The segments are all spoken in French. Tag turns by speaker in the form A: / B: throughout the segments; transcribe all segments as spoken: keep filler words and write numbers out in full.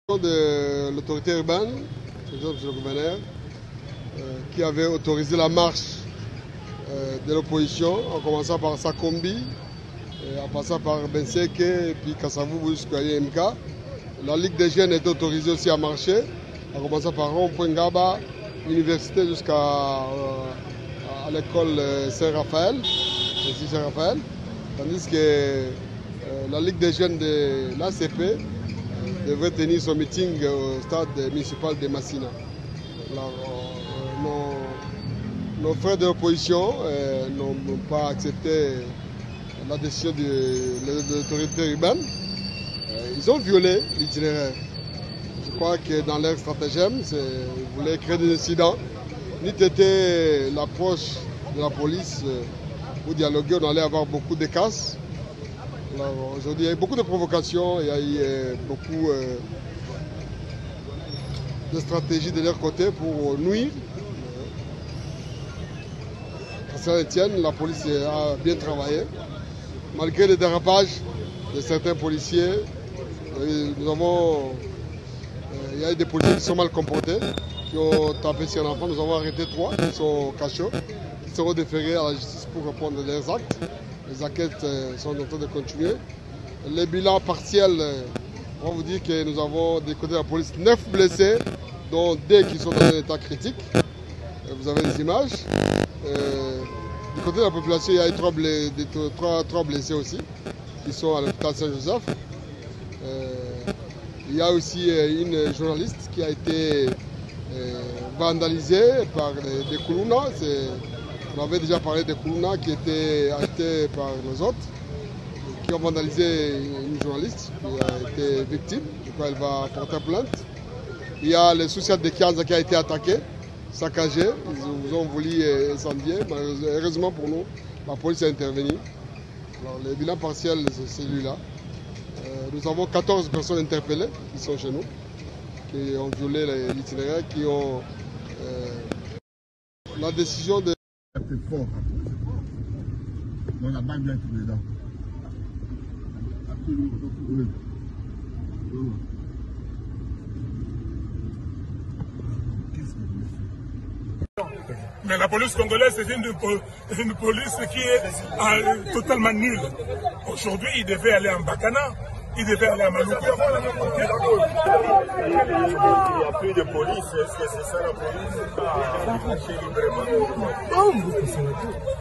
A: De l'autorité urbaine, monsieur le gouverneur, euh, qui avait autorisé la marche euh, de l'opposition, en commençant par Sakombi, et en passant par Benseke et puis Kassavou jusqu'à I M K. La Ligue des jeunes était autorisée aussi à marcher, en commençant par Rond-Point Ngaba, université jusqu'à euh, à l'école Saint-Raphaël, ici Saint-Raphaël, tandis que euh, la Ligue des jeunes de l'A C P devrait tenir son meeting au stade municipal de Massina. Alors, euh, nos, nos frères de l'opposition euh, n'ont pas accepté la décision de, de, de l'autorité urbaine. Euh, ils ont violé l'itinéraire. Je crois que dans leur stratagème, ils voulaient créer des incidents. N'eût été l'approche de la police euh, pour dialoguer, on allait avoir beaucoup de casses. Aujourd'hui, il y a eu beaucoup de provocations, il y a eu euh, beaucoup euh, de stratégies de leur côté pour nuire. À Saint-Étienne, la police a bien travaillé. Malgré les dérapages de certains policiers, nous avons, euh, il y a eu des policiers qui sont mal comportés, qui ont tapé sur un enfant. Nous avons arrêté trois qui sont cachés, qui seront déférés à la justice pour répondre à leurs actes. Les enquêtes sont en train de continuer. Les bilans partiels, on va vous dire que nous avons des côtés de la police neuf blessés, dont deux qui sont dans un état critique. Vous avez les images. Euh, du côté de la population, il y a eu trois, blessés, trois, trois blessés aussi, qui sont à l'hôpital Saint-Joseph. Euh, il y a aussi une journaliste qui a été euh, vandalisée par des Koulouna. On avait déjà parlé des Koulouna qui étaient achetés par nos autres, qui ont vandalisé une journaliste qui a été victime. Je crois qu'elle va porter plainte. Il y a le social de Kianza qui a été attaqué, saccagé. Ils ont voulu incendier. Heureusement pour nous, la police a intervenu. Alors, le bilan partiel, c'est celui-là. Euh, nous avons quatorze personnes interpellées qui sont chez nous, qui ont violé l'itinéraire, qui ont euh, la décision de.
B: C'est fort. Donc la balle doit être dedans. Oui. Oui.
C: Mais la police congolaise, c'est une, une police qui est euh, totalement nulle. Aujourd'hui, il devait aller en Bakana, il devait aller à Maloukou.
D: Il n'y a plus de police, est-ce que c'est ça la police qui a marché librement?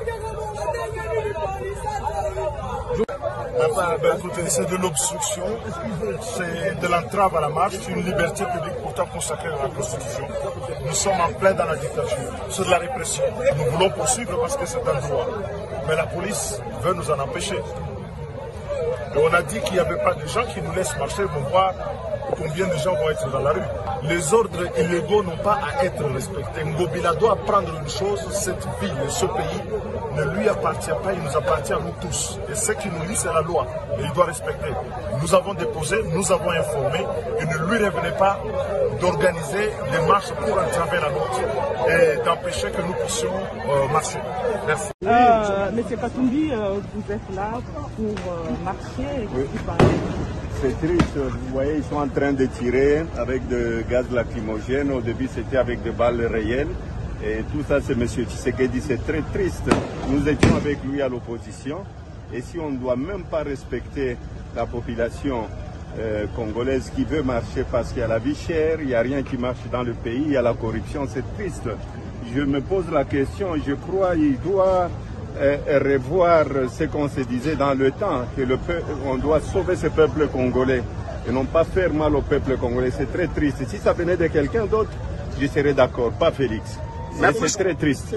C: Enfin, ben, écoutez, c'est de l'obstruction, c'est de l'entrave à la marche, c'est une liberté publique pourtant consacrée dans la Constitution. Nous sommes en plein dans la dictature, c'est de la répression. Nous voulons poursuivre parce que c'est un droit. Mais la police veut nous en empêcher. Et on a dit qu'il n'y avait pas de gens qui nous laissent marcher pour voir combien de gens vont être dans la rue. Les ordres illégaux n'ont pas à être respectés. Ngobila doit apprendre une chose, cette ville, ce pays ne lui appartient pas, il nous appartient à nous tous. Et ce qui nous lie, c'est la loi. Et il doit respecter. Nous avons déposé, nous avons informé, et ne lui revenait pas d'organiser des marches pour entraver la nôtre et d'empêcher que nous puissions euh, marcher. Merci.
E: Euh, Monsieur Katumbi, euh, vous êtes là pour euh, marcher et
D: oui.
E: qui parle.
D: C'est triste, vous voyez, ils sont en train de tirer avec de gaz lacrymogène. Au début, c'était avec des balles réelles. Et tout ça, c'est M. Tshisekedi, c'est très triste. Nous étions avec lui à l'opposition. Et si on ne doit même pas respecter la population euh, congolaise qui veut marcher parce qu'il y a la vie chère, il n'y a rien qui marche dans le pays, il y a la corruption, c'est triste. Je me pose la question, je crois qu'il doit euh, revoir ce qu'on se disait dans le temps, que le peuple, on doit sauver ce peuple congolais et non pas faire mal au peuple congolais. C'est très triste. Si ça venait de quelqu'un d'autre, je serais d'accord, pas Félix. Mais c'est très triste.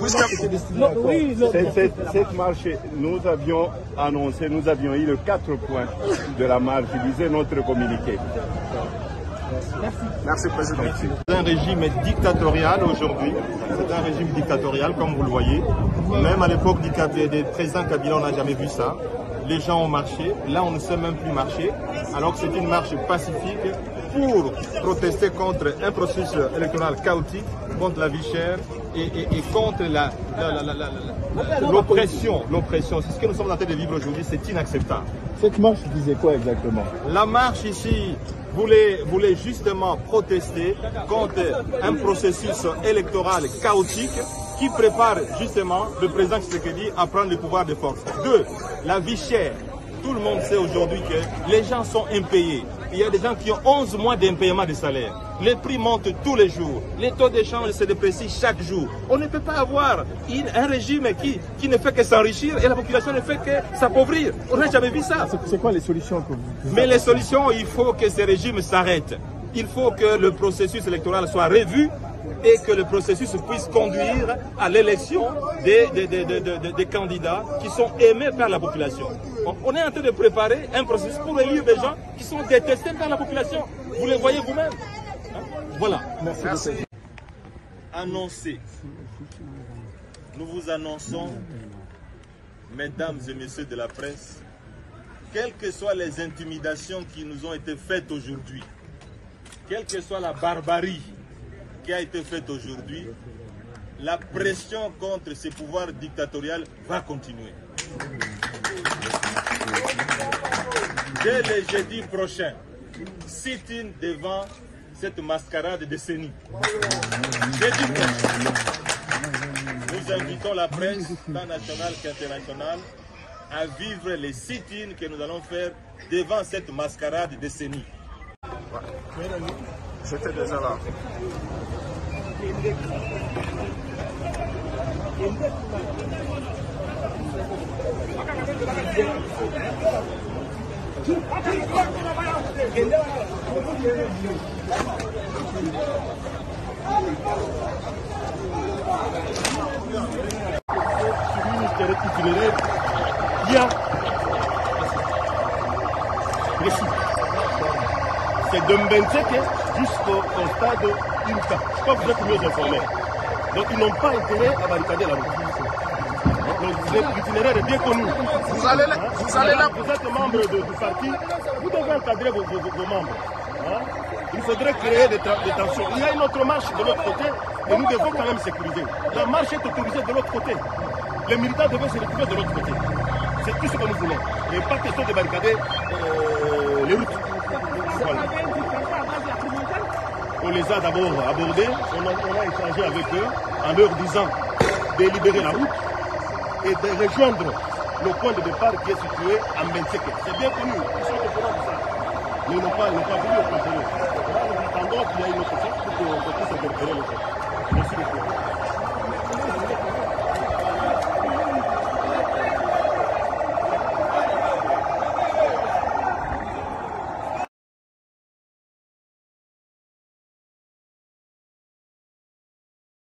D: Cette, cette, cette marche, nous avions annoncé, nous avions eu le quatre points de la marche, disait notre communiqué.
E: Merci.
D: Merci, Président.
F: C'est un régime dictatorial aujourd'hui. C'est un régime dictatorial, comme vous le voyez. Même à l'époque du président Kabila, on n'a jamais vu ça. Les gens ont marché. Là, on ne sait même plus marcher. Alors que c'est une marche pacifique pour protester contre un processus électoral chaotique, contre la vie chère et, et, et contre la, la, la, la, la, l'oppression. L'oppression, c'est ce que nous sommes en train de vivre aujourd'hui, c'est inacceptable.
B: Cette marche disait quoi exactement?
F: La marche ici voulait, voulait justement protester contre un processus électoral chaotique qui prépare justement le président Tshisekedi à prendre le pouvoir de force. Deux, la vie chère. Tout le monde sait aujourd'hui que les gens sont impayés. Il y a des gens qui ont onze mois d'impayement de salaire. Les prix montent tous les jours. Les taux d'échange se déprécient chaque jour. On ne peut pas avoir une, un régime qui, qui ne fait que s'enrichir et la population ne fait que s'appauvrir. On n'a jamais vu ça.
B: C'est quoi les solutions que vous...
F: Mais les solutions, il faut que ces régimes s'arrêtent. Il faut que le processus électoral soit revu et que le processus puisse conduire à l'élection des, des, des, des, des, des candidats qui sont aimés par la population. On est en train de préparer un processus pour élire des gens qui sont détestés par la population. Vous les voyez vous-même. Voilà.
B: Merci. Merci.
F: Annoncé. Nous vous annonçons, mesdames et messieurs de la presse, quelles que soient les intimidations qui nous ont été faites aujourd'hui, quelle que soit la barbarie qui a été faite aujourd'hui, la pression contre ce pouvoir dictatorial va continuer. Dès le jeudi prochain, sit-in devant cette mascarade de CENI. Jeudi prochain, nous invitons la presse, tant nationale qu'internationale, à vivre les sit-in que nous allons faire devant cette mascarade de CENI.
C: J'étais déjà là.
D: Bien. C'est de Mbenteke jusqu'au stade Inca. Je crois que vous êtes mieux informés. Donc ils n'ont pas intérêt à barricader la route. Donc l'itinéraire est bien connu.
C: Vous allez là, vous allez là.
D: Vous êtes membre de, du parti, vous devez encadrer vos, vos, vos membres. Hein? Il faudrait créer des, des tensions. Il y a une autre marche de l'autre côté et nous devons quand même sécuriser. La marche est autorisée de l'autre côté. Les militants devaient se retrouver de l'autre côté. C'est tout ce que nous voulons. Et pas question de barricader euh, les routes. Voilà. On les a d'abord abordés, on a, on a échangé avec eux en leur disant de libérer la route et de rejoindre le point de départ qui est situé à Mbenteke. C'est bien connu, ils sont au courant de ça. Mais ils n'ont pas, pas voulu au contrôler. Nous attendons qu'il y ait une autre chose pour qu'on puisse récupérer le temps. Merci beaucoup.